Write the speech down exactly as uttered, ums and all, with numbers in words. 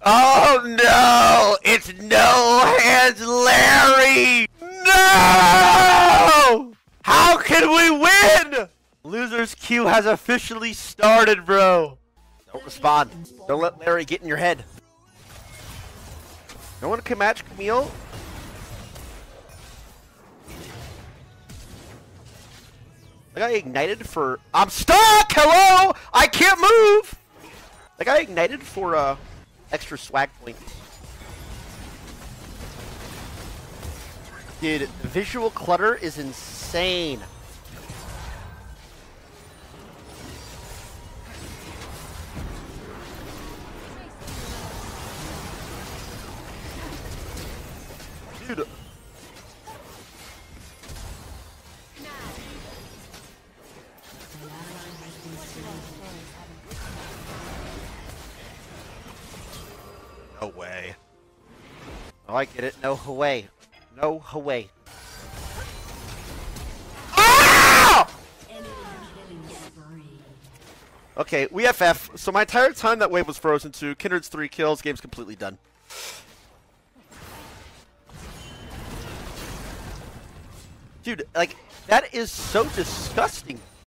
Oh no! It's no hands Larry! No! How can we win? Loser's queue has officially started, bro. Don't respond. Don't let Larry get in your head. No one can match Camille? I got ignited for... I'm stuck! Hello! I can't move! I got ignited for uh, extra swag points. Dude, visual clutter is insane. Dude. No way. Oh, I get it. No Hwei. No Hwei. Ah! Okay, we F F. So my entire time that wave was frozen to Kindred's three kills. Game's completely done. Dude, like, that is so disgusting.